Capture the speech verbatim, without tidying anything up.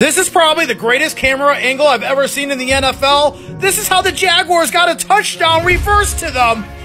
This is probably the greatest camera angle I've ever seen in the N F L. This is how the Jaguars got a touchdown reversed to them.